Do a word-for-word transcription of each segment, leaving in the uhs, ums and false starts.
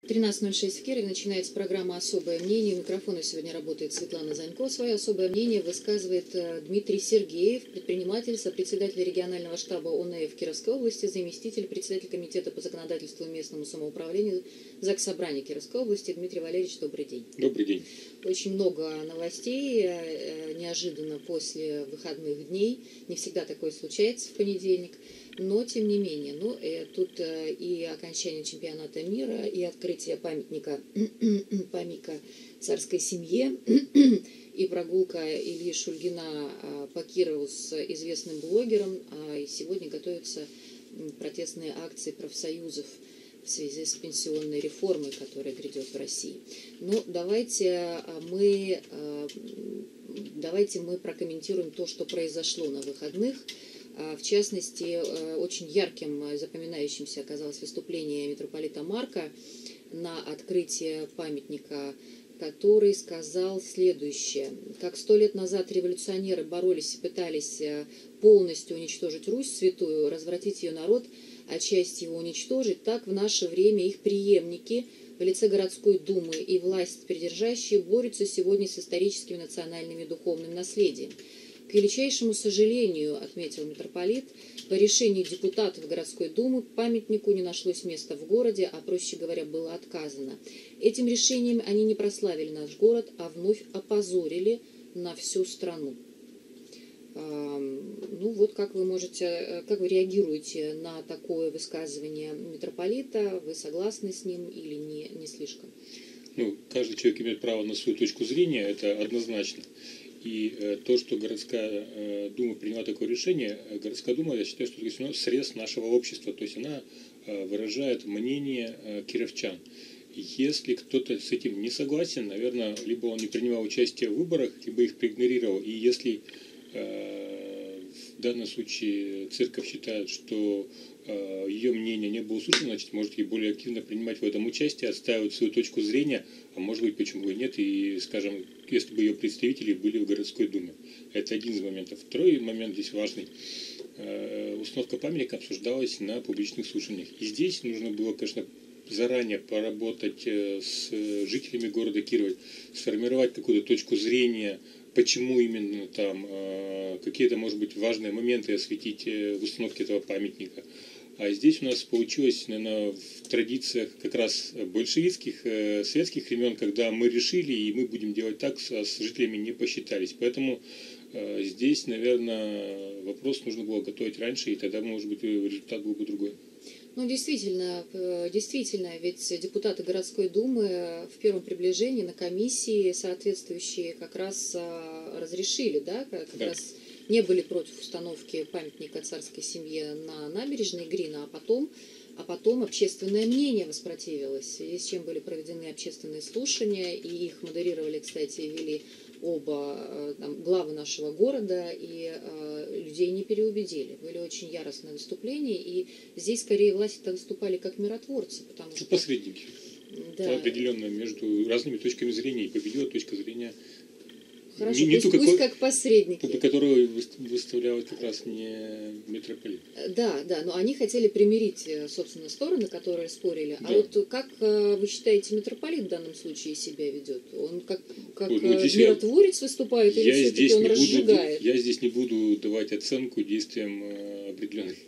тринадцать ноль шесть в Кирове начинается программа «Особое мнение». У микрофона сегодня работает Светлана Занько. Свое особое мнение высказывает Дмитрий Сергеев, предприниматель, сопредседатель регионального штаба ОНФ в Кировской области, заместитель председателя комитета по законодательству и местному самоуправлению ЗАГС Собрания Кировской области. Дмитрий Валерьевич, добрый день. Добрый день. Очень много новостей неожиданно после выходных дней. Не всегда такое случается в понедельник. Но, тем не менее, ну, э, тут э, и окончание чемпионата мира, и открытие памятника, памятника царской семье, и прогулка Ильи Шульгина э, по Кирову с известным блогером. А и сегодня готовятся протестные акции профсоюзов в связи с пенсионной реформой, которая грядет в России. Ну, давайте мы, э, давайте мы прокомментируем то, что произошло на выходных. В частности, очень ярким, запоминающимся оказалось выступление митрополита Марка на открытии памятника, который сказал следующее. Как сто лет назад революционеры боролись и пытались полностью уничтожить Русь святую, развратить ее народ, а часть его уничтожить, так в наше время их преемники в лице городской думы и власть придержащие борются сегодня с историческим национальным и духовным наследием. К величайшему сожалению, отметил митрополит, по решению депутатов городской думы памятнику не нашлось места в городе, а, проще говоря, было отказано. Этим решением они не прославили наш город, а вновь опозорили на всю страну. Ну вот как вы можете, как вы реагируете на такое высказывание митрополита? Вы согласны с ним или не, не слишком? Ну, каждый человек имеет право на свою точку зрения, это однозначно. И э, то, что городская э, дума приняла такое решение, городская дума, я считаю, что это срез нашего общества, то есть она э, выражает мнение э, кировчан. Если кто-то с этим не согласен, наверное, либо он не принимал участие в выборах, либо их проигнорировал. И если э, в данном случае церковь считает, что э, ее мнение не было услышано, значит, может ей более активно принимать в этом участие, отстаивать свою точку зрения, а может быть, почему и нет, и, скажем, если бы ее представители были в городской думе. Это один из моментов. Второй момент здесь важный. Установка памятника обсуждалась на публичных слушаниях. И здесь нужно было, конечно, заранее поработать с жителями города Кирова, сформировать какую-то точку зрения, почему именно там, какие-то, может быть, важные моменты осветить в установке этого памятника. А здесь у нас получилось, наверное, в традициях как раз большевистских, э, советских времен, когда мы решили, и мы будем делать так, а с жителями не посчитались. Поэтому э, здесь, наверное, вопрос нужно было готовить раньше, и тогда, может быть, результат был бы другой. Ну, действительно, действительно, ведь депутаты городской думы в первом приближении на комиссии соответствующие как раз разрешили, да, как да. раз не были против установки памятника царской семье на набережной Грина, а потом, а потом общественное мнение воспротивилось, в связи с чем были проведены общественные слушания, и их модерировали, кстати, вели оба там, главы нашего города, и э, людей не переубедили. Были очень яростные выступления, и здесь скорее власти выступали как миротворцы, потому что... Посредники. Да. Определенно между разными точками зрения, и победила точка зрения... Хорошо, не, не пусть, ту, пусть какой, как посредники. Которую выставлял как раз не митрополит. Да, да, но они хотели примирить, собственно, стороны, которые спорили. Да. А вот как вы считаете, митрополит в данном случае себя ведет? Он как, как вот, ну, миротворец я, выступает или все-таки он разжигает? Буду, я здесь не буду давать оценку действиям определенных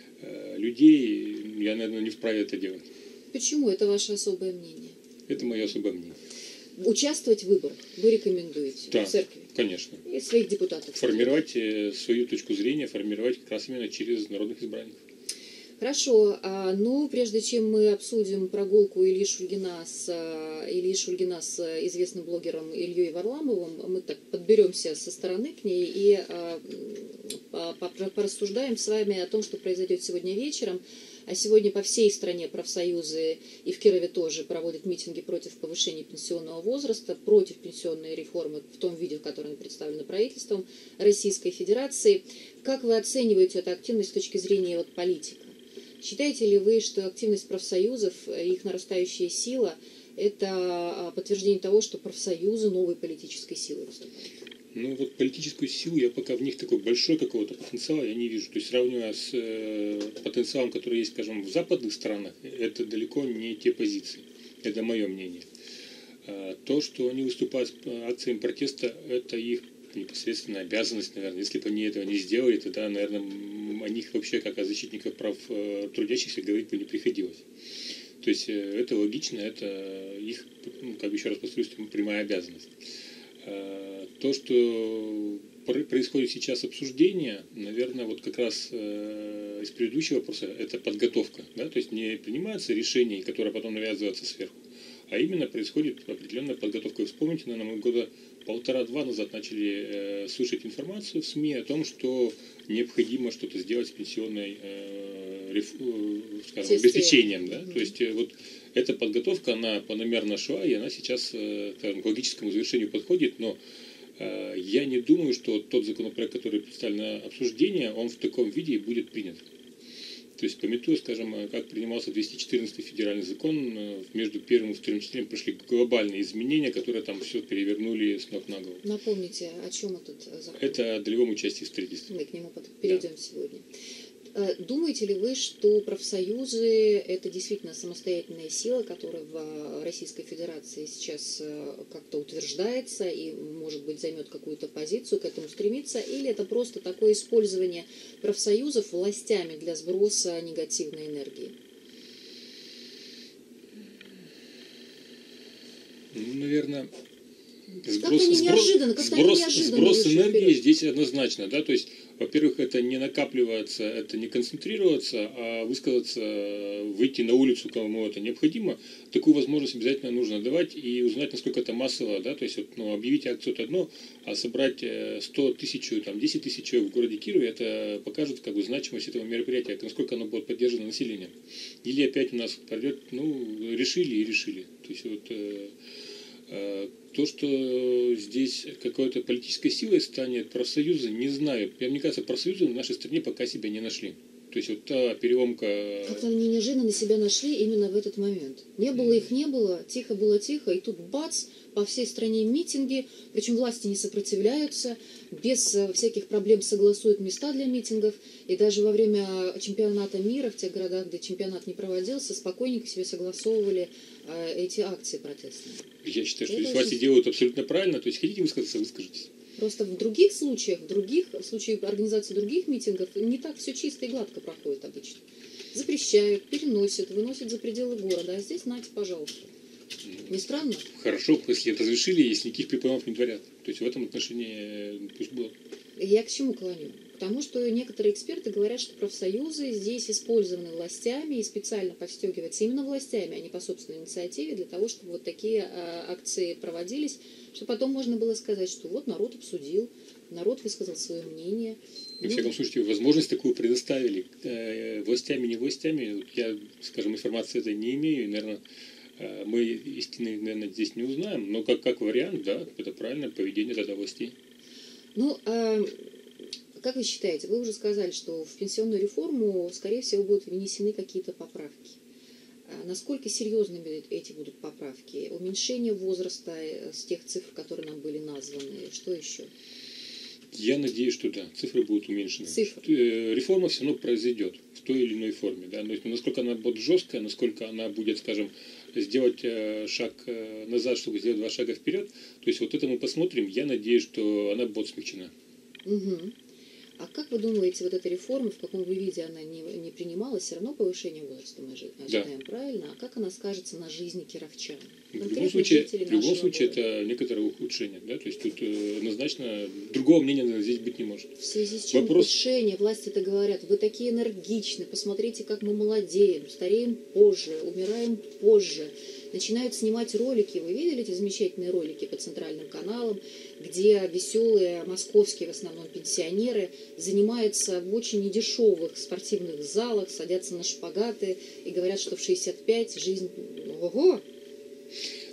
людей. Я, наверное, не вправе это делать. Почему? Это ваше особое мнение? Это мое особое мнение. Участвовать в выборах вы рекомендуете да, в церкви? Конечно. И своих депутатов. Формировать свою точку зрения, формировать как раз именно через народных избранников. Хорошо. А, ну, прежде чем мы обсудим прогулку Ильи Шульгина с, Ильи Шульгина с известным блогером Ильей Варламовым, мы так подберемся со стороны к ней и а, порассуждаем с вами о том, что произойдет сегодня вечером. А сегодня по всей стране профсоюзы и в Кирове тоже проводят митинги против повышения пенсионного возраста, против пенсионной реформы в том виде, в котором она представлена правительством Российской Федерации. Как вы оцениваете эту активность с точки зрения вот, политика? Считаете ли вы, что активность профсоюзов, их нарастающая сила – это подтверждение того, что профсоюзы новой политической силой выступают? Ну вот политическую силу я пока в них такой большой какого-то потенциала я не вижу. То есть сравнивая с э, потенциалом, который есть, скажем, в западных странах, это далеко не те позиции. Это мое мнение. То, что они выступают с акциями протеста, это их непосредственная обязанность, наверное. Если бы они этого не сделали, тогда, наверное, о них вообще, как о защитниках прав трудящихся, говорить бы не приходилось. То есть это логично, это их, как бы еще раз повторюсь, прямая обязанность. То, что происходит сейчас обсуждение, наверное, вот как раз э, из предыдущего вопроса, это подготовка. Да? То есть не принимаются решения, которые потом навязываются сверху, а именно происходит определенная подготовка. Вы вспомните, наверное, мы года полтора-два назад начали э, слышать информацию в СМИ о том, что необходимо что-то сделать с пенсионной э, реф, э, скажем, обеспечением. Да? Mm-hmm. То есть э, вот эта подготовка, она планомерно шла, и она сейчас э, скажем, к логическому завершению подходит, но э, я не думаю, что тот законопроект, который представлен на обсуждение, он в таком виде и будет принят. То есть, памятуя, скажем, как принимался двести четырнадцатый федеральный закон, между первым и вторым чтением пришли глобальные изменения, которые там все перевернули с ног на голову. Напомните, о чем этот закон? Это о долевом участии в строительстве. Мы к нему перейдем, да, сегодня. Думаете ли вы, что профсоюзы – это действительно самостоятельная сила, которая в Российской Федерации сейчас как-то утверждается и, может быть, займет какую-то позицию, к этому стремится, или это просто такое использование профсоюзов властями для сброса негативной энергии? Ну, наверное, сброс, как-то неожиданно, как-то сброс, неожиданно сброс энергии вперед. Здесь однозначно, да, то есть, во-первых, это не накапливаться, это не концентрироваться, а высказаться, выйти на улицу, кому это необходимо. Такую возможность обязательно нужно давать и узнать, насколько это массово, да, то есть, вот, ну, объявить акцию это одно, а собрать сто тысяч, там, десять тысяч человек в городе Кирове, это покажет, как бы, значимость этого мероприятия, насколько оно будет поддержано населением. Или опять у нас пройдет, ну, решили и решили. То есть, вот, то, что здесь какой-то политической силой станет профсоюзы, не знаю. Мне кажется, профсоюзы в нашей стране пока себя не нашли. То есть вот та переломка... Как-то они неожиданно себя нашли именно в этот момент. Не было их, не было, тихо было тихо, и тут бац, по всей стране митинги, причем власти не сопротивляются, без всяких проблем согласуют места для митингов, и даже во время чемпионата мира в тех городах, где чемпионат не проводился, спокойненько себе согласовывали эти акции протестные. Я считаю, что здесь власти делают абсолютно правильно, то есть хотите высказаться, выскажитесь. Просто в других случаях, в других в случае организации других митингов не так все чисто и гладко проходит обычно. Запрещают, переносят, выносят за пределы города, а здесь нате, пожалуйста. Не странно? Хорошо, если это разрешили, если никаких препонов не творят. То есть в этом отношении пусть было. Я к чему клоню? К тому, что некоторые эксперты говорят, что профсоюзы здесь использованы властями и специально подстегиваются именно властями, а не по собственной инициативе, для того, чтобы вот такие а, акции проводились, чтобы потом можно было сказать, что вот народ обсудил, народ высказал свое мнение. Во ну, всяком случае, возможность такую предоставили. Э, властями, не властями, я, скажем, информации этой не имею, и, наверное, э, мы истины, наверное, здесь не узнаем, но как, как вариант, да, это правильное поведение тогда властей. Ну, а как вы считаете, вы уже сказали, что в пенсионную реформу, скорее всего, будут внесены какие-то поправки. А насколько серьезными эти будут поправки? Уменьшение возраста с тех цифр, которые нам были названы, что еще? Я надеюсь, что да, цифры будут уменьшены. Цифры. Реформа все равно произойдет в той или иной форме. Да? Но насколько она будет жесткая, насколько она будет, скажем, сделать шаг назад, чтобы сделать два шага вперед. То есть вот это мы посмотрим. Я надеюсь, что она будет смягчена. Угу. А как вы думаете, вот эта реформа, в каком бы виде она не, не принималась, все равно повышение возраста мы ожидаем, да, правильно? А как она скажется на жизни кировчан? В любом случае, в любом случае это некоторое ухудшение. Да? То есть тут э, однозначно другого мнения здесь быть не может. В связи с чем Вопрос... ухудшение? Власти это говорят, вы такие энергичны, посмотрите, как мы молодеем, стареем позже, умираем позже. Начинают снимать ролики. Вы видели эти замечательные ролики по центральным каналам, где веселые московские, в основном пенсионеры, занимаются в очень недешевых спортивных залах, садятся на шпагаты и говорят, что в шестьдесят пять жизнь... Ого!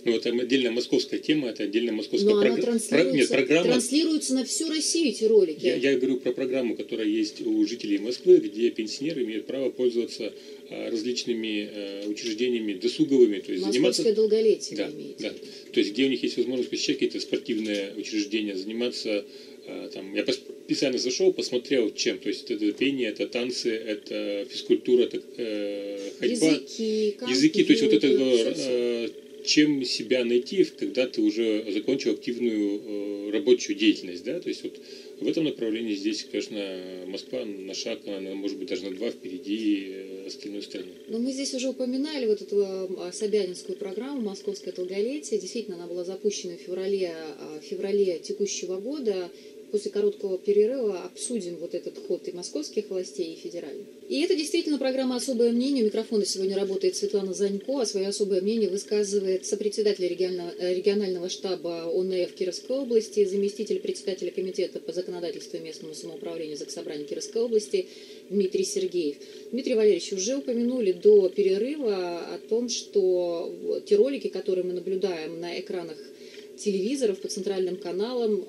Ну, это отдельная московская тема, это отдельная московская Но программа. она транслируется, Нет, программа... транслируется на всю Россию, эти ролики. Я, я говорю про программу, которая есть у жителей Москвы, где пенсионеры имеют право пользоваться а, различными а, учреждениями досуговыми. То есть Московское заниматься... долголетие, да, вы имеете. Да. То есть где у них есть возможность посещать какие-то спортивные учреждения, заниматься... А, там, я специально зашел, посмотрел, чем. То есть это пение, это танцы, это физкультура, это э, ходьба. Языки, компьютер, Языки, то есть вот это... все, Э, чем себя найти, когда ты уже закончил активную э, рабочую деятельность, да, то есть вот в этом направлении здесь, конечно, Москва на шаг, она может быть даже на два впереди э, остальной страны. Но мы здесь уже упоминали вот эту э, собянинскую программу «Московское долголетие». Действительно, она была запущена в феврале, э, в феврале текущего года. После короткого перерыва обсудим вот этот ход и московских властей, и федеральных. И это действительно программа «Особое мнение». У микрофона сегодня работает Светлана Занько, а свое особое мнение высказывает сопредседатель регионального, регионального штаба ОНФ Кировской области, заместитель председателя комитета по законодательству и местному самоуправлению Заксобрания Кировской области Дмитрий Сергеев. Дмитрий Валерьевич, уже упомянули до перерыва о том, что те ролики, которые мы наблюдаем на экранах телевизоров по центральным каналам,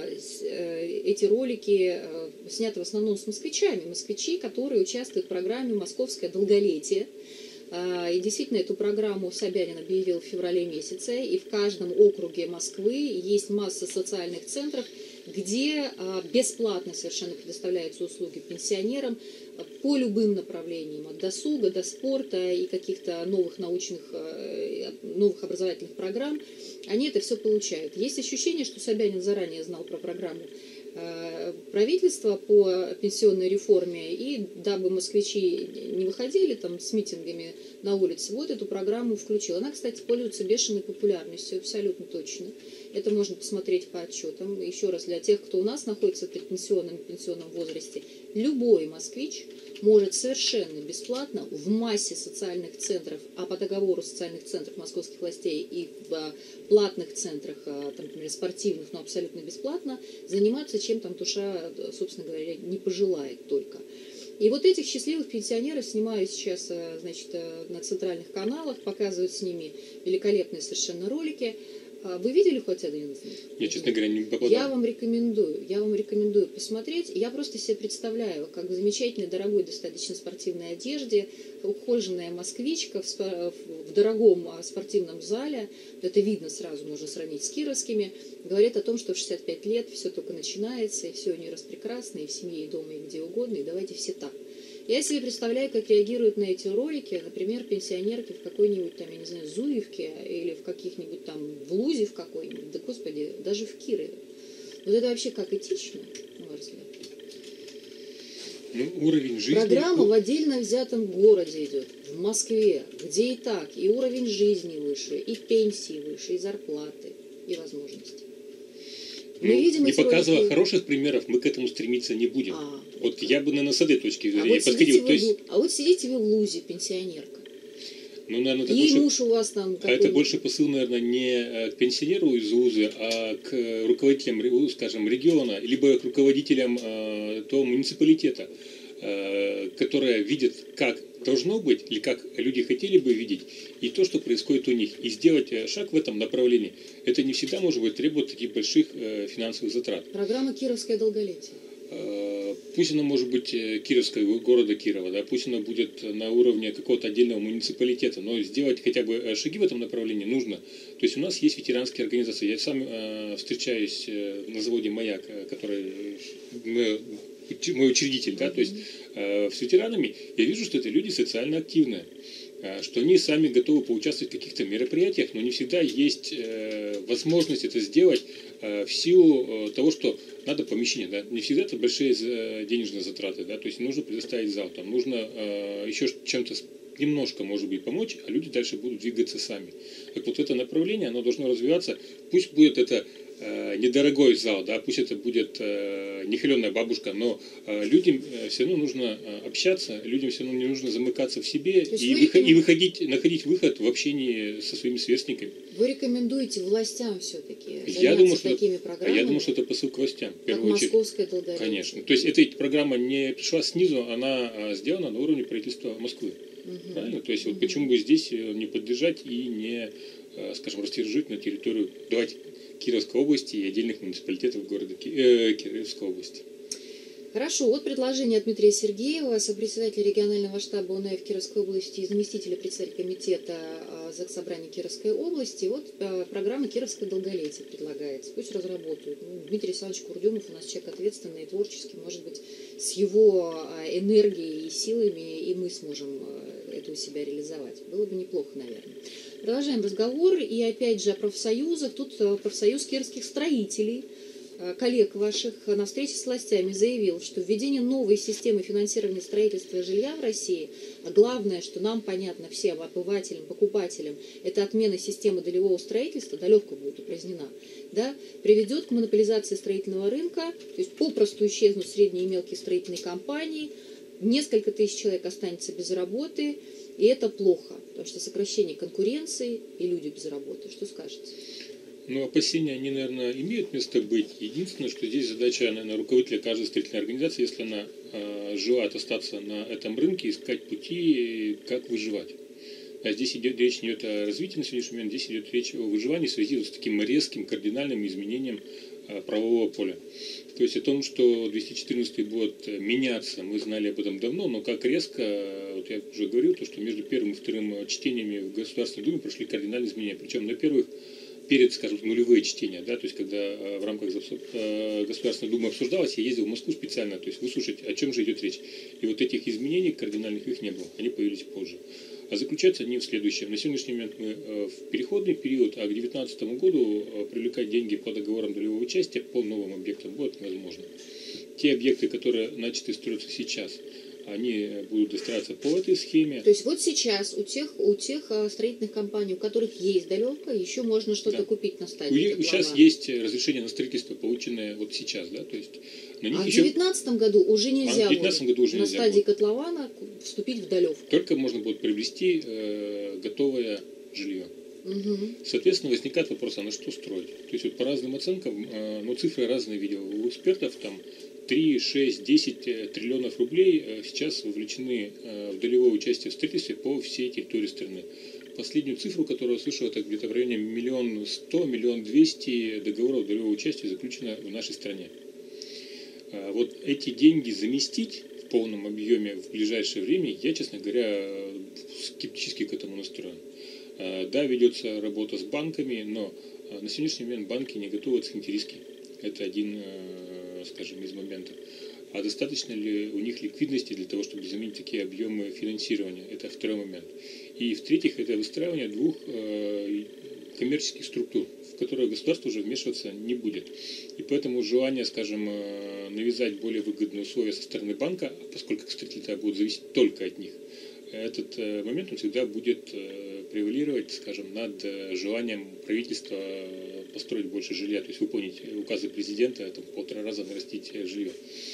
эти ролики сняты в основном с москвичами. Москвичи, которые участвуют в программе «Московское долголетие». И действительно, эту программу Собянин объявил в феврале месяце, и в каждом округе Москвы есть масса социальных центров, где бесплатно совершенно предоставляются услуги пенсионерам по любым направлениям, от досуга до спорта и каких-то новых научных, новых образовательных программ. Они это все получают. Есть ощущение, что Собянин заранее знал про программу правительства по пенсионной реформе, и дабы москвичи не выходили там с митингами на улице, вот эту программу включил. Она, кстати, пользуется бешеной популярностью, абсолютно точно. Это можно посмотреть по отчетам. Еще раз, для тех, кто у нас находится в пенсионном, пенсионном возрасте, любой москвич может совершенно бесплатно в массе социальных центров, а по договору социальных центров московских властей и в платных центрах, там, например, спортивных, но абсолютно бесплатно, заниматься чем там душа, собственно говоря, не пожелает только. И вот этих счастливых пенсионеров снимают сейчас, значит, на центральных каналах, показывают с ними великолепные совершенно ролики. Вы видели хоть один из них? Я, честно говоря, не попадал. Я вам рекомендую, я вам рекомендую посмотреть. Я просто себе представляю, как в замечательной, дорогой, достаточно спортивной одежде, ухоженная москвичка в, в дорогом спортивном зале, это видно сразу, можно сравнить с кировскими, говорит о том, что в шестьдесят пять лет все только начинается, и все у нее распрекрасно, и в семье, и дома, и где угодно, и давайте все так. Я себе представляю, как реагируют на эти ролики, например, пенсионерки в какой-нибудь там, я не знаю, Зуевке или в каких-нибудь там, в Лузе в какой-нибудь, да господи, даже в Кирове. Вот это вообще как этично, на мой взгляд? Ну, уровень жизни... Программа в отдельно взятом городе идет, в Москве, где и так, и уровень жизни выше, и пенсии выше, и зарплаты, и возможности. Мы ну, видим не показывая ролики... хороших примеров, мы к этому стремиться не будем. А, вот я бы, наверное, с этой точки зрения а подходил. Вот То есть... А вот сидите вы в Лузе, пенсионерка. Ну, наверное, это и больше... муж у вас там... А это больше посыл, наверное, не к пенсионеру из ВУЗа, а к руководителям, скажем, региона, либо к руководителям э, того муниципалитета, э, которые видят, как должно быть, или как люди хотели бы видеть, и то, что происходит у них. И сделать шаг в этом направлении, это не всегда может быть требовать таких больших э, финансовых затрат. Программа «Кировское долголетие». Э, пусть она может быть Кировская, города Кирова, да, пусть она будет на уровне какого-то отдельного муниципалитета, но сделать хотя бы шаги в этом направлении нужно. То есть у нас есть ветеранские организации. Я сам э, встречаюсь э, на заводе «Маяк», который мы, мой учредитель, да, то есть э, с ветеранами, я вижу, что это люди социально активные, э, что они сами готовы поучаствовать в каких-то мероприятиях, но не всегда есть э, возможность это сделать э, в силу э, того, что надо помещение, да, не всегда это большие э, денежные затраты, да, то есть нужно предоставить зал, там нужно э, еще чем-то немножко, может быть, помочь, а люди дальше будут двигаться сами. Так вот это направление, оно должно развиваться, пусть будет это э, недорогой зал, да, пусть это будет э, не холеная бабушка, но э, людям э, все равно нужно э, общаться, людям все равно не нужно замыкаться в себе и, вы, и выходить, находить выход в общении со своими сверстниками. Вы рекомендуете властям все-таки заняться я думаю, такими что, программами? Я думаю, что это посыл к властям. В как «Московское долголетие». Конечно. То есть эта программа не пришла снизу, она сделана на уровне правительства Москвы. Угу. Правильно? То есть вот Угу. почему бы здесь не поддержать и не, скажем, растяжить на территорию, давайте, Кировской области и отдельных муниципалитетов города Ки... э, Кировской области. Хорошо, вот предложение от Дмитрия Сергеева, сопредседателя регионального штаба УНФ Кировской области и заместителя председателя комитета Заксобрания Кировской области. Вот программа «Кировское долголетие» предлагается. Пусть разработают. Ну, Дмитрий Александрович Курдюмов у нас человек ответственный и творческий. Может быть, с его энергией и силами и мы сможем это у себя реализовать. Было бы неплохо, наверное. Продолжаем разговор. И опять же о профсоюзах. Тут профсоюз кировских строителей, коллег ваших, на встрече с властями заявил, что введение новой системы финансирования строительства жилья в России, а главное, что нам понятно всем обывателям, покупателям, это отмена системы долевого строительства, долевка будет упразднена, да, приведет к монополизации строительного рынка, то есть попросту исчезнут средние и мелкие строительные компании, несколько тысяч человек останется без работы, и это плохо, потому что сокращение конкуренции и люди без работы. Что скажете? Ну, опасения, они, наверное, имеют место быть. Единственное, что здесь задача, наверное, руководителя каждой строительной организации, если она э, желает остаться на этом рынке, искать пути, как выживать. А здесь идет речь не идет о развитии на сегодняшний момент, здесь идет речь о выживании в связи с таким резким, кардинальным изменением э, правового поля. То есть о том, что двести четырнадцатый будет меняться, мы знали об этом давно, но как резко, вот я уже говорил, то, что между первым и вторым чтениями в Государственной Думе прошли кардинальные изменения. Причем на первых перед, скажем, нулевые чтения, да, то есть когда э, в рамках э, Государственной Думы обсуждалось, я ездил в Москву специально, то есть выслушать, о чем же идет речь. И вот этих изменений кардинальных их не было, они появились позже. А заключаются они в следующем. На сегодняшний момент мы э, в переходный период, а к две тысячи девятнадцатому году э, привлекать деньги по договорам долевого участия по новым объектам будет невозможно. Те объекты, которые начаты строиться сейчас, они будут достраиваться по этой схеме. То есть вот сейчас у тех, у тех строительных компаний, у которых есть долевка, еще можно что-то да. купить на стадии. У, сейчас есть разрешение на строительство, полученное вот сейчас, да, то есть на них а еще... в две тысячи девятнадцатом году уже нельзя, а в году уже на нельзя стадии будет. котлована вступить в долевку. Только можно будет приобрести э, готовое жилье. Угу. Соответственно, возникает вопрос, а на что строить? То есть вот по разным оценкам, э, ну цифры разные видел у экспертов, там три, шесть, десять триллионов рублей сейчас вовлечены в долевое участие в строительстве по всей территории страны. Последнюю цифру, которую я слышал, это где-то в районе миллион сто, миллион двести договоров долевого участия заключено в нашей стране. Вот эти деньги заместить в полном объеме в ближайшее время, я, честно говоря, скептически к этому настроен. Да, ведется работа с банками, но на сегодняшний момент банки не готовы оценить риски. Это один, скажем, из моментов. А достаточно ли у них ликвидности для того, чтобы заменить такие объемы финансирования? Это второй момент. И в-третьих, это выстраивание двух э, коммерческих структур, в которые государство уже вмешиваться не будет. И поэтому желание, скажем, э, навязать более выгодные условия со стороны банка, поскольку строительство будет зависеть только от них, этот э, момент он всегда будет э, превалировать, скажем, над э, желанием правительства построить больше жилья, то есть выполнить указы президента, там, в полтора раза нарастить жилье.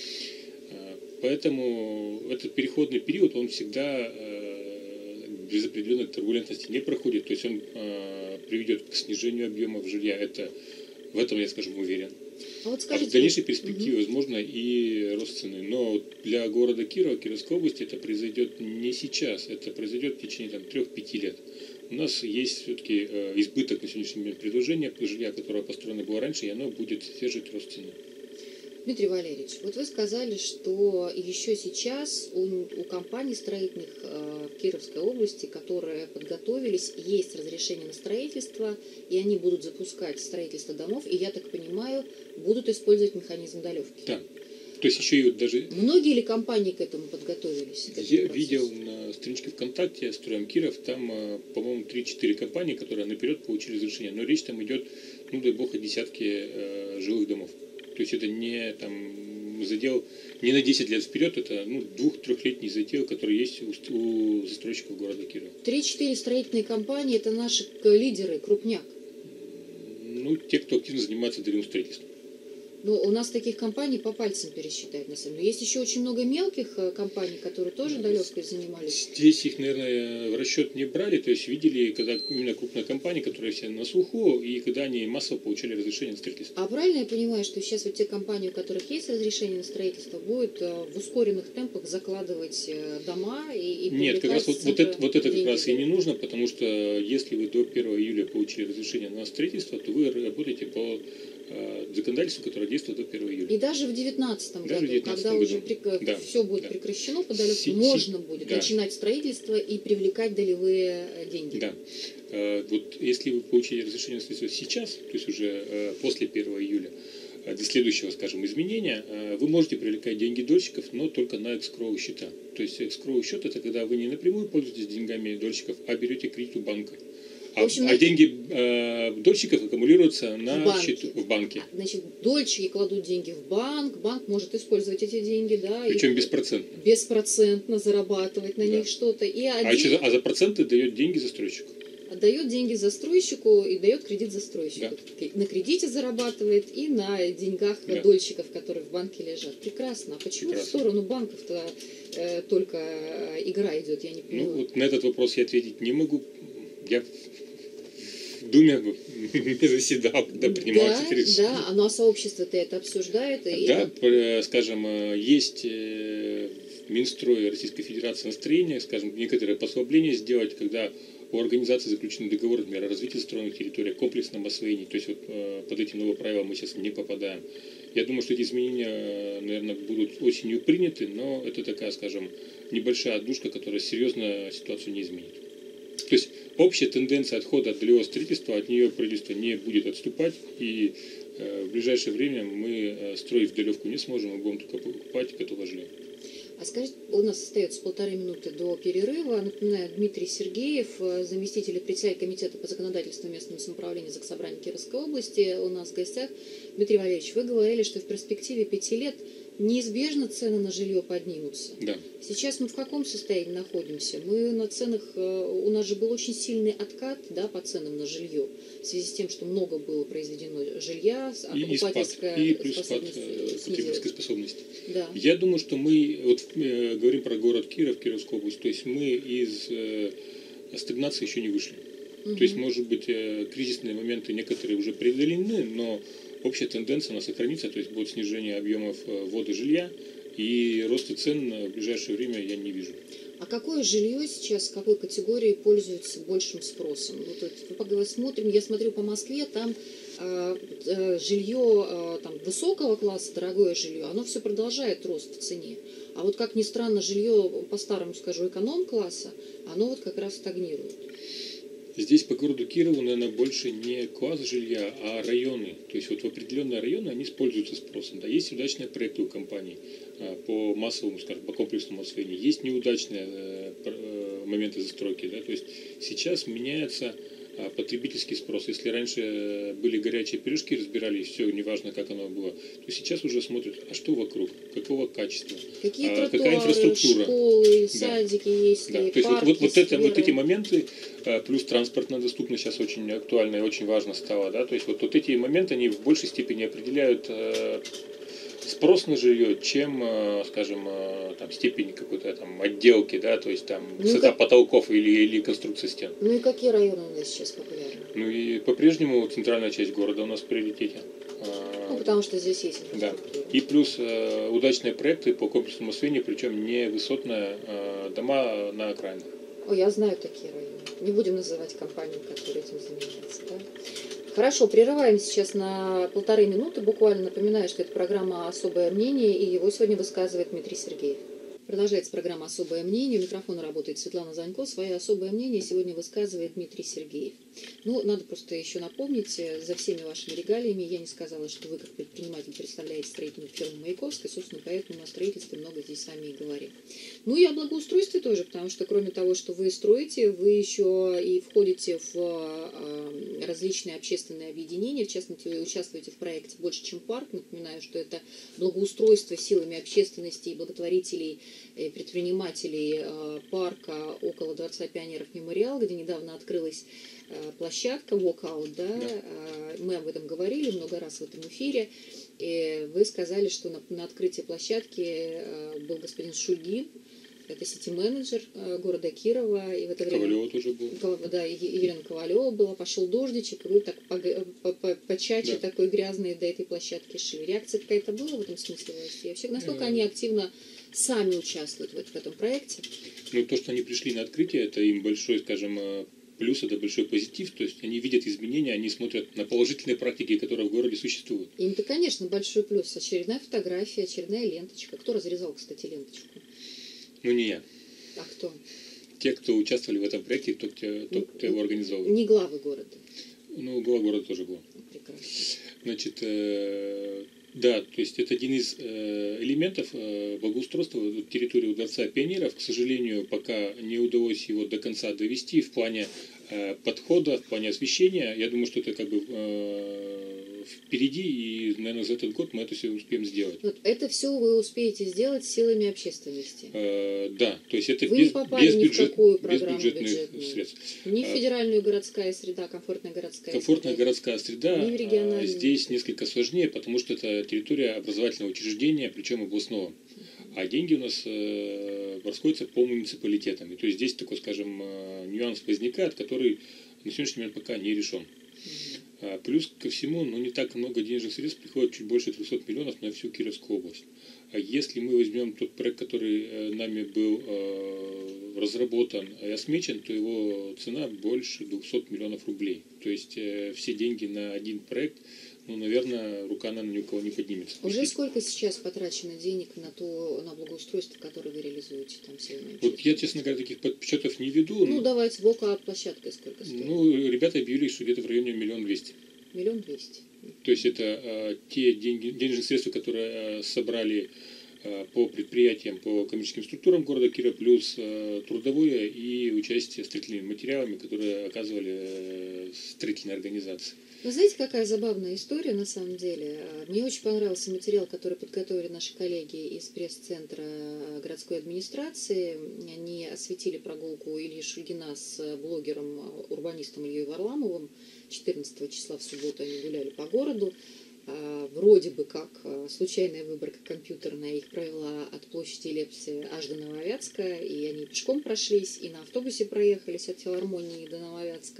Поэтому этот переходный период, он всегда э, без определенной турбулентности не проходит, то есть он э, приведет к снижению объемов жилья, это, в этом я, скажем, уверен. А, вот скажите, а в дальнейшей перспективе, угу. возможно, и рост цены. Но для города Кирова, Кировской области, это произойдет не сейчас, это произойдет в течение там, трех-пяти лет. У нас есть все-таки э, избыток на сегодняшний момент предложения жилья, которое построено было раньше, и оно будет сдерживать рост цены. Дмитрий Валерьевич, вот вы сказали, что еще сейчас у, у компаний строительных э, в Кировской области, которые подготовились, есть разрешение на строительство, и они будут запускать строительство домов, и, я так понимаю, будут использовать механизм долевки. Да. То есть еще и вот даже... Многие ли компании к этому подготовились? К Я видел на страничке ВКонтакте «Строим Киров», там, по-моему, три-четыре компании, которые наперед получили разрешение, но речь там идет, ну, дай бог, о десятке э, жилых домов. То есть это не там задел не на десять лет вперед, это ну, двух-трехлетний задел, который есть у, у застройщиков города Кирова. Три-четыре строительные компании – это наши лидеры, крупняк. Ну, те, кто активно занимается долевым строительством. Ну, у нас таких компаний по пальцам пересчитать, на самом деле. Есть еще очень много мелких компаний, которые тоже долевкой занимались. Здесь их, наверное, в расчет не брали, то есть видели, когда именно крупные компании, которые все на слуху, и когда они массово получали разрешение на строительство. А правильно я понимаю, что сейчас вот те компании, у которых есть разрешение на строительство, будут в ускоренных темпах закладывать дома и, и Нет, как раз вот, вот это, вот это как раз и не нужно, потому что если вы до первого июля получили разрешение на строительство, то вы работаете по законодательству, которое действует до первого июля. И даже в девятнадцатом году, когда году. уже прек... да. все будет да. прекращено по долевке, си- можно будет да. начинать строительство и привлекать долевые деньги. Да. Вот если вы получили разрешение на строительство сейчас, то есть уже после первого июля, до следующего, скажем, изменения, вы можете привлекать деньги дольщиков, но только на экскроу счета. То есть экскроу счет — это когда вы не напрямую пользуетесь деньгами дольщиков, а берете кредит у банка. А, общем, а деньги э, дольщиков аккумулируются на в счету в банке. Значит, дольщики кладут деньги в банк, банк может использовать эти деньги, да, причем беспроцентно. Беспроцентно зарабатывать на да. них что-то. И один... а, еще, а за проценты дает деньги застройщику. Дает деньги застройщику и дает кредит застройщику. Да. На кредите зарабатывает и на деньгах да. дольщиков, которые в банке лежат. Прекрасно. А почему Прекрасно. В сторону банков-то э, только игра идет? Я не понимаю. Ну, вот на этот вопрос я ответить не могу. Я в Думе не заседал, когда принимал да, эти решения. Да, ну а сообщество-то это обсуждает. И да, это... скажем, есть в Минстрое Российской Федерации настроение, скажем, некоторые послабления сделать, когда у организации заключены договоры, например, о развитии застроенных территорий, комплексном освоении. То есть вот под эти новые правила мы сейчас не попадаем. Я думаю, что эти изменения, наверное, будут осенью приняты, но это такая, скажем, небольшая отдушка, которая серьезно ситуацию не изменит. То есть общая тенденция отхода от долевого строительства, от нее правительство не будет отступать, и э, в ближайшее время мы э, строить долевку не сможем, мы будем только покупать готовое жилье. А скажите, у нас остается полторы минуты до перерыва. Напоминаю, Дмитрий Сергеев, заместитель председателя комитета по законодательству и местному самоуправлению Заксобрания Кировской области, у нас в гостях. Дмитрий Валерьевич, вы говорили, что в перспективе пяти лет неизбежно цены на жилье поднимутся. Да. Сейчас мы в каком состоянии находимся? Мы на ценах, у нас же был очень сильный откат, да, по ценам на жилье, в связи с тем, что много было произведено жилья, а и, покупательская и, спад, и плюс спад потребительской способности. Да. Я думаю, что мы, вот э, говорим про город Киров, Кировскую область, то есть мы из э, стагнации еще не вышли. Угу. То есть, может быть, э, кризисные моменты некоторые уже преодолены, но общая тенденция она сохранится, то есть будет снижение объемов ввода жилья, и роста цен в ближайшее время я не вижу. А какое жилье сейчас, какой категории пользуется большим спросом? Вот, мы смотрим, я смотрю по Москве, там э, э, жилье э, там, высокого класса, дорогое жилье, оно все продолжает рост в цене. А вот как ни странно, жилье, по-старому скажу, эконом-класса, оно вот как раз стагнирует. Здесь по городу Кирову, наверное, больше не класс жилья, а районы. То есть вот в определенные районы они используются спросом. Да, есть удачные проекты у компаний по массовому, скажем, по комплексному освоению. Есть неудачные моменты застройки. Да, то есть сейчас меняется потребительский спрос. Если раньше были горячие пирожки, разбирались, все, неважно, как оно было, то сейчас уже смотрят, а что вокруг, какого качества, какие а, тротуары, какая инфраструктура. Школы, садики да. есть, да. ли, То есть парки, вот, вот, это, скверы. вот эти моменты, плюс транспортная доступность сейчас очень актуальна и очень важно стало. Да? То есть вот, вот эти моменты, они в большей степени определяют э, спрос на жилье, чем, э, скажем, э, там, степень какой-то там отделки, да, то есть там ну высота как... потолков или, или конструкция стен. Ну и какие районы у нас сейчас популярны? Ну и по-прежнему центральная часть города у нас в приоритете. Ну, потому что здесь есть инфраструктура. Да. И плюс э, удачные проекты по комплексному освоению, причем не высотные э, дома на окраинах. О, я знаю такие районы. Не будем называть компанию, которая этим занимается. Да? Хорошо, прерываем сейчас на полторы минуты. Буквально напоминаю, что это программа «Особое мнение», и его сегодня высказывает Дмитрий Сергеев. Продолжается программа «Особое мнение». У микрофона работает Светлана Занько. Свое особое мнение сегодня высказывает Дмитрий Сергеев. Ну, надо просто еще напомнить, за всеми вашими регалиями я не сказала, что вы как предприниматель представляете строительную фирму Маяковской, собственно, поэтому о строительстве много здесь с вами и говорим. Ну и о благоустройстве тоже, потому что кроме того, что вы строите, вы еще и входите в различные общественные объединения, в частности, вы участвуете в проекте «Больше, чем парк». Напоминаю, что это благоустройство силами общественности и благотворителей, и предпринимателей парка около Дворца пионеров «Мемориал», где недавно открылась площадка walkout, да, да. мы об этом говорили много раз в этом эфире, и вы сказали, что на, на открытии площадки был господин Шульгин, это сити-менеджер города Кирова, и в это время... Ковалева тоже был. Да, Елена Ковалева была, пошел дождичек, и вы так по, по, по, по чаче да. такой грязной до этой площадки шли. Реакция какая-то была в этом смысле власти? Вообще, насколько mm. они активно сами участвуют в, в этом проекте? Ну, то, что они пришли на открытие, это им большой, скажем, плюс, это большой позитив, то есть они видят изменения, они смотрят на положительные практики, которые в городе существуют. Им-то, конечно, большой плюс. Очередная фотография, очередная ленточка. Кто разрезал, кстати, ленточку? Ну, не я. А кто? Те, кто участвовали в этом проекте, тот, тот кто его организовал. Не главы города? Ну, глава города тоже был. Прекрасно. Значит, э, да, то есть это один из э, элементов э, благоустройства территории Дворца пионеров. К сожалению, пока не удалось его до конца довести в плане э, подхода, в плане освещения. Я думаю, что это как бы э, впереди, и, наверное, за этот год мы это все успеем сделать. Вот это все вы успеете сделать силами общественности? Э, да, то есть это вы без, не попали без, ни бюджет, в какую без программу бюджетных бюджетную. средств. Ни в федеральную городская среда, комфортная городская Комфортная среда. городская среда, Ни в региональную. Здесь несколько сложнее, потому что это территория образовательного учреждения, причем областного. А деньги у нас э, расходятся по муниципалитетам. И то есть здесь такой, скажем, э, нюанс возникает, который на сегодняшний момент пока не решен. А плюс ко всему, ну, не так много денежных средств, приходит чуть больше трехсот миллионов на всю Кировскую область. А если мы возьмем тот проект, который э, нами был э, разработан и осмечен, то его цена больше двухсот миллионов рублей. То есть э, все деньги на один проект, ну, наверное, рука, наверное, ни у кого не поднимется. Уже Пусть... сколько сейчас потрачено денег на то, на благоустройство, которое вы реализуете там сегодня? Вот я, честно говоря, таких подсчетов не веду. Ну, но... давайте, бока от площадкой сколько стоит? Ну, ребята объявили, что где-то в районе миллион двести. Миллион двести. То есть это э, те деньги, денежные средства, которые э, собрали э, по предприятиям, по коммерческим структурам города Кира, плюс э, трудовое и участие строительными материалами, которые оказывали э, строительные организации. Вы знаете, какая забавная история на самом деле? Мне очень понравился материал, который подготовили наши коллеги из пресс-центра городской администрации. Они осветили прогулку Ильи Шульгина с блогером-урбанистом Ильей Варламовым. четырнадцатого числа в субботу они гуляли по городу. Вроде бы как случайная выборка компьютерная их провела от площади Лепси аж до Нововятска. И они пешком прошлись, и на автобусе проехались от филармонии до Нововятска.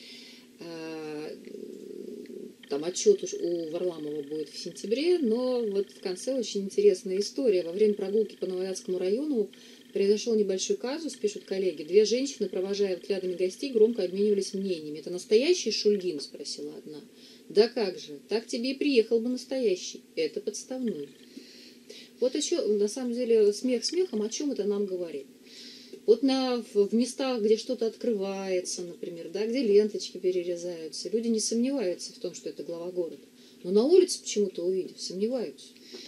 Там отчет у Варламова будет в сентябре, но вот в конце очень интересная история. Во время прогулки по Нововятскому району произошел небольшой казус, пишут коллеги. Две женщины, провожая взглядами гостей, громко обменивались мнениями. «Это настоящий Шульгин?» – спросила одна. «Да как же, так тебе и приехал бы настоящий. Это подставной». Вот о чем, на самом деле, смех смехом, о чем это нам говорит? Вот на, в местах, где что-то открывается, например, да, где ленточки перерезаются, люди не сомневаются в том, что это глава города. Но на улице почему-то, увидев, сомневаются.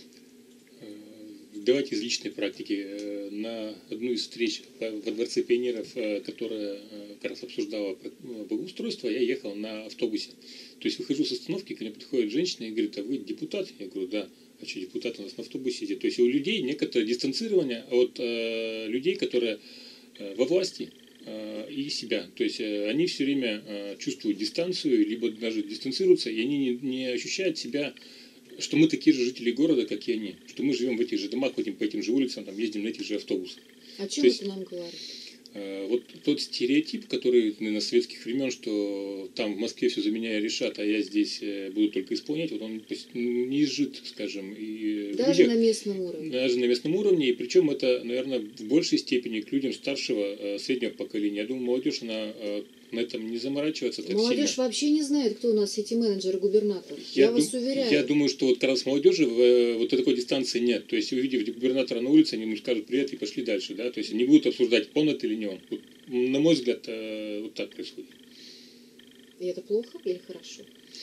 Давайте из личной практики. На одну из встреч во Дворце пионеров, которая как раз обсуждала благоустройство, я ехал на автобусе. То есть выхожу с остановки, ко мне подходит женщина и говорит: а вы депутат? Я говорю: да. А что, депутат у нас на автобусе сидит? То есть у людей некоторое дистанцирование от э, людей, которые э, во власти э, и себя. То есть э, они все время э, чувствуют дистанцию, либо даже дистанцируются, и они не, не ощущают себя, что мы такие же жители города, как и они. Что мы живем в этих же домах, ходим по этим же улицам, там, ездим на этих же автобусах. О чем То это есть, нам говорит? Вот тот стереотип, который наверное, с советских времен, что там в Москве все за меня решат, а я здесь буду только исполнять, вот он не изжит, скажем. И даже людях, на местном уровне. Даже на местном уровне, и причем это, наверное, в большей степени к людям старшего, среднего поколения. Я думаю, молодежь, она на этом не заморачивается так молодежь сильно. Вообще не знает, кто у нас сити-менеджер и губернатор. Я, я вас дум, уверяю. Я думаю, что вот как раз молодежи вот такой дистанции нет. То есть, увидев губернатора на улице, они ему скажут привет и пошли дальше. Да? То есть они будут обсуждать, он это или не он. Вот, на мой взгляд, вот так происходит. И это плохо или хорошо?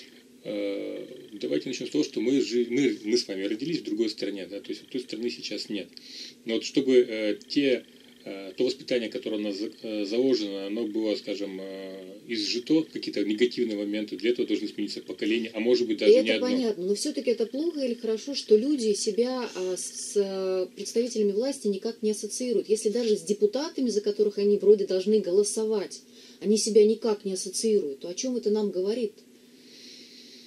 Давайте начнем с того, что мы, жи, мы, мы с вами родились в другой стране, да? То есть той страны сейчас нет. Но вот чтобы э, те, э, то воспитание, которое у нас э, заложено, оно было, скажем, э, изжито, какие-то негативные моменты, для этого должны смениться поколения, а может быть даже и не это одно. Понятно, но все-таки это плохо или хорошо, что люди себя а, с а, представителями власти никак не ассоциируют. Если даже с депутатами, за которых они вроде должны голосовать, они себя никак не ассоциируют, то о чем это нам говорит?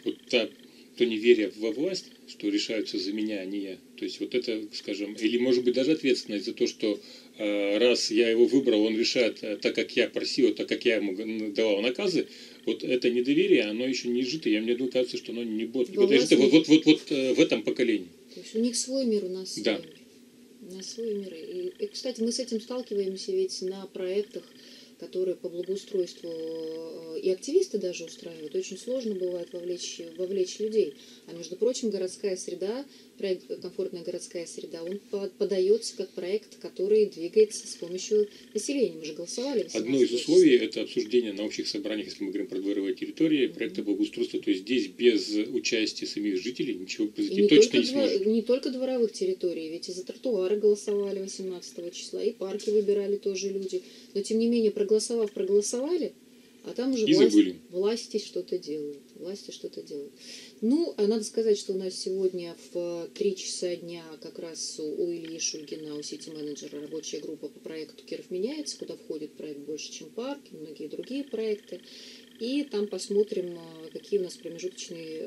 вот та, то неверие во власть, что решаются за меня, а не я. То есть вот это, скажем, или может быть даже ответственность за то, что э, раз я его выбрал, он решает э, так, как я просил, так, как я ему давал наказы, вот это недоверие, оно еще не жито. Я мне кажется, что оно не будет жито вот, вот, вот, вот э, в этом поколении. То есть у них свой мир, у нас свой да. мир. У нас свой мир. И, и, кстати, мы с этим сталкиваемся ведь на проектах, которые по благоустройству и активисты даже устраивают. Очень сложно бывает вовлечь, вовлечь людей. А между прочим, городская среда, проект «Комфортная городская среда», он подается как проект, который двигается с помощью населения. Мы же голосовали. Одно из условий – это обсуждение на общих собраниях, если мы говорим про дворовые территории, mm-hmm. проекта благоустройства. То есть здесь без участия самих жителей ничего произойти точно не двор, сможет. Не только дворовых территорий, ведь и за тротуары голосовали восемнадцатого числа, и парки выбирали тоже люди. Но тем не менее, проголосовав, проголосовали, а там уже власть, власти что-то делают. Власти что-то делают. Ну, а надо сказать, что у нас сегодня в три часа дня как раз у Ильи Шульгина, у сити-менеджера, рабочая группа по проекту «Киров меняется», куда входит проект «Больше, чем парк» и многие другие проекты. И там посмотрим, какие у нас промежуточные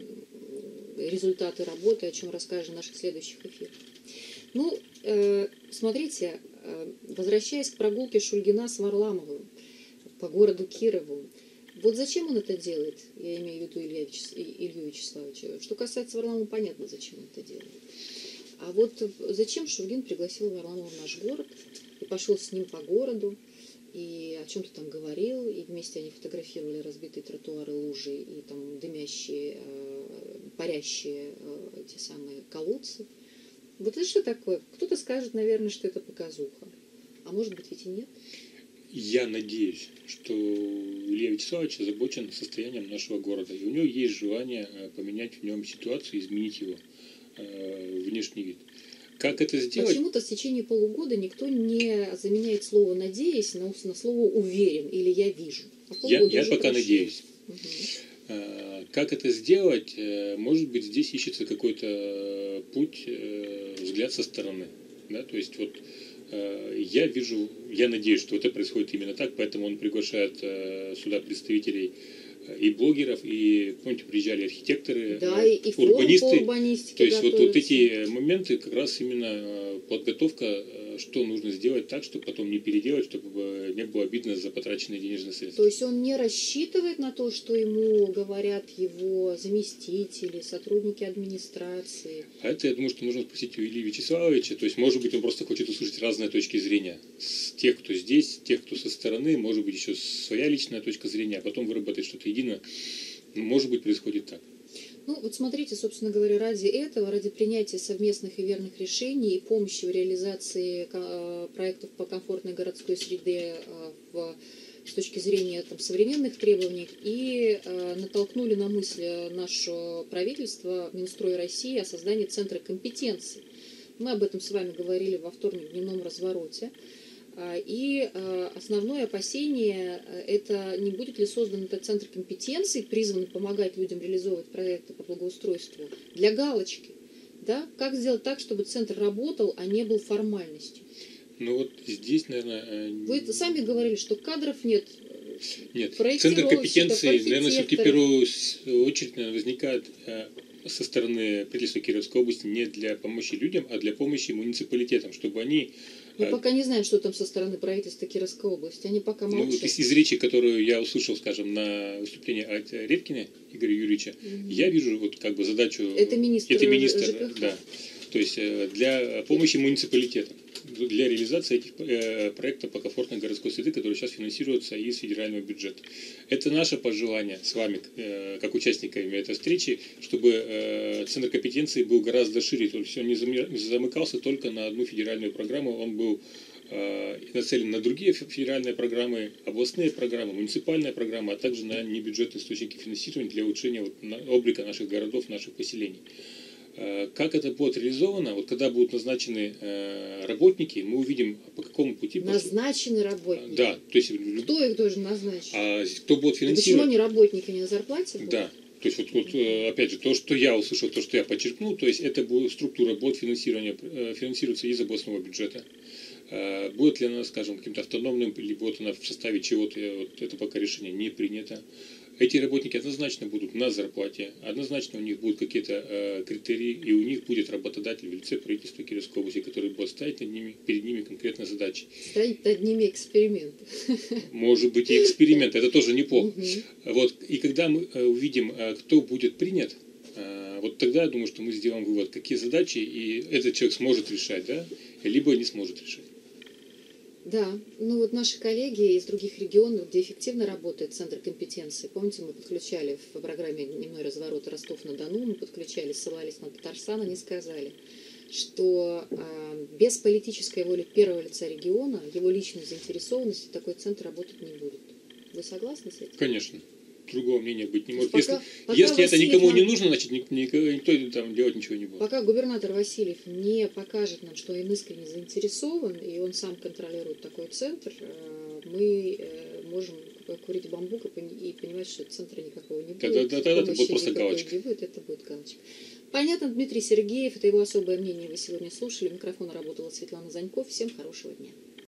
результаты работы, о чем расскажем в наших следующих эфирах. Ну, смотрите, возвращаясь к прогулке Шульгина с Варламовым по городу Кирову, вот зачем он это делает? Я имею в виду Илья Вячес... Илью Вячеславовича. Что касается Варламова, понятно, зачем он это делает. А вот зачем Шульгин пригласил Варламова в наш город и пошел с ним по городу, и о чем-то там говорил, и вместе они фотографировали разбитые тротуары, лужи и там дымящие, парящие эти самые колодцы. Вот это что такое? Кто-то скажет, наверное, что это показуха. А может быть, ведь и нет. Я надеюсь, что Илья Вячеславович озабочен состоянием нашего города. И у него есть желание поменять в нем ситуацию, изменить его э, внешний вид. Как это сделать? Почему-то в течение полугода никто не заменяет слово «надеюсь» на, на слово «уверен» или «я вижу». А я я пока прошли. надеюсь. Угу. А, как это сделать? Может быть, здесь ищется какой-то путь, взгляд со стороны. Да? То есть вот я вижу, я надеюсь, что это происходит именно так, поэтому он приглашает сюда представителей и блогеров, и, помните, приезжали архитекторы, да, и, и урбанисты. То есть вот, вот готовятся. эти моменты, как раз именно подготовка, что нужно сделать так, чтобы потом не переделать, чтобы не было обидно за потраченные денежные средства. То есть он не рассчитывает на то, что ему говорят его заместители, сотрудники администрации? А это, я думаю, что нужно спросить у Ильи Вячеславовича. То есть, может быть, он просто хочет услышать разные точки зрения. С тех, кто здесь, тех, кто со стороны, может быть, еще своя личная точка зрения, а потом выработать что-то единое. Может быть, происходит так. Ну, вот смотрите, собственно говоря, ради этого, ради принятия совместных и верных решений и помощи в реализации проектов по комфортной городской среде в, с точки зрения там, современных требований, и э, натолкнули на мысль наше правительство, Минстрой России, о создании Центра компетенций. Мы об этом с вами говорили во вторник в дневном развороте. И основное опасение – это не будет ли создан этот центр компетенций, призванный помогать людям реализовывать проекты по благоустройству для галочки. Да? Как сделать так, чтобы центр работал, а не был формальностью? Ну вот здесь, наверное... Вы сами говорили, что кадров нет. Нет, центр компетенций, наверное, все-таки в первую очередь наверное, возникает со стороны правительства Кировской области не для помощи людям, а для помощи муниципалитетам, чтобы они... Мы пока не знаем, что там со стороны правительства Кировской области. Они пока молчат. Ну, вот из, из речи, которую я услышал, скажем, на выступлении от Редкина Игоря Юрьевича, mm-hmm. я вижу вот как бы задачу... Это министр, это министр ЖКХ. Да. То есть для помощи муниципалитетам, для реализации этих э, проектов по комфортной городской среды, которые сейчас финансируются из федерального бюджета. Это наше пожелание с вами, э, как участниками этой встречи, чтобы э, центр компетенции был гораздо шире. То есть он не замыкался только на одну федеральную программу, он был э, нацелен на другие федеральные программы, областные программы, муниципальные программы, а также на небюджетные источники финансирования для улучшения вот, на, облика наших городов, наших поселений. Как это будет реализовано, вот когда будут назначены э, работники, мы увидим, по какому пути... Назначены работники? Да. То есть, кто их должен назначить? А кто будет финансировать? Почему они работники, не на зарплате будут? Да. То есть, вот, вот, опять же, то, что я услышал, то, что я подчеркнул, то есть, эта будет, структура будет финансирования, финансироваться из областного бюджета. Будет ли она, скажем, каким-то автономным, либо вот она в составе чего-то, вот это пока решение не принято. Эти работники однозначно будут на зарплате, однозначно у них будут какие-то э, критерии, и у них будет работодатель в лице правительства Кировской области, который будет ставить над ними, перед ними конкретные задачи. Ставить над ними эксперимент. Может быть и эксперимент, это тоже неплохо. Вот, и когда мы э, увидим, э, кто будет принят, э, вот тогда я думаю, что мы сделаем вывод, какие задачи и этот человек сможет решать, да, либо не сможет решать. Да, ну вот наши коллеги из других регионов, где эффективно работает Центр компетенции, помните, мы подключали в программе «Дневной разворот» Ростов-на-Дону, мы подключали, ссылались на Татарстан, они сказали, что э, без политической воли первого лица региона, его личной заинтересованности, такой центр работать не будет. Вы согласны с этим? Конечно. Другого мнения быть не может. Пока, если пока если это никому нам... не нужно, значит никто, никто там делать ничего не будет. Пока губернатор Васильев не покажет нам, что он искренне заинтересован, и он сам контролирует такой центр, мы можем курить бамбук и понимать, что центра никакого не будет. Тогда, тогда это будет просто галочка. Будет, это будет галочка. Понятно, Дмитрий Сергеев, это его особое мнение, вы сегодня слушали. У микрофона работала Светлана Заньков. Всем хорошего дня.